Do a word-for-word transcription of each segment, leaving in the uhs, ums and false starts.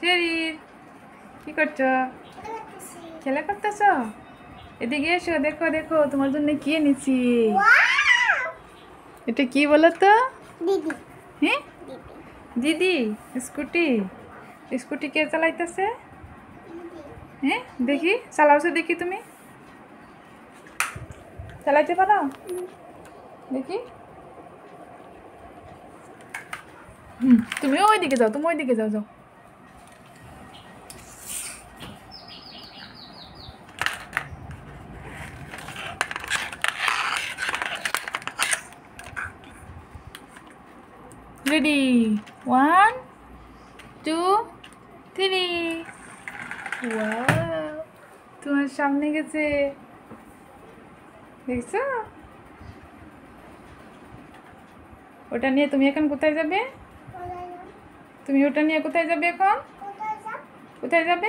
শেরির কি করছো? খেলা করতেছ? এদিকে এসো, দেখো দেখো তোমার জন্য কি এনেছি। এটা কি বলো তো? দিদি। হ্যাঁ দিদি। স্কুটি স্কুটি কে চালাইতেছে? হ্যাঁ দেখি চালাওছো, দেখি তুমি চালাইতে পারো? দেখি। হুম তুমি ওইদিকে যাও, তুমি ওইদিকে যাও যাও। Ready, one two three. Wow, তোমার সামনে গেছে, দেখছো? ওটা নিয়ে তুমি এখন কোথায় যাবে? তুমি ওটা নিয়ে কোথায় যাবে এখন? কোথায় যাবে?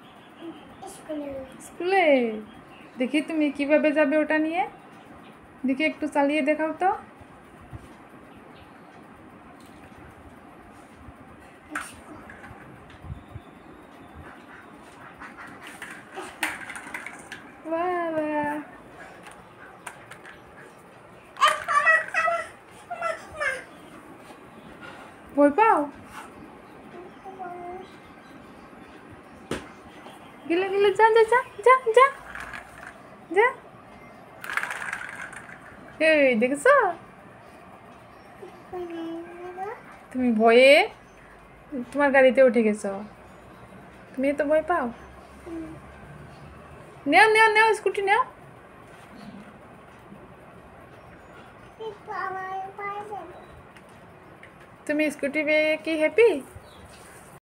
স্কুলে। দেখি তুমি কিভাবে যাবে ওটা নিয়ে, দেখি একটু চালিয়ে দেখাও তো। বাবা, ভয় পাও? গেলে গেলে যা যা যা যা যা যা। এই দেখছো, তুমি ভয়ে তোমার গাড়িতে উঠে গেছো। তুমি তো ভয় পাও। নেও নেও নেও স্কুটি নেও। তুমি স্কুটি পেয়ে কি হ্যাপি?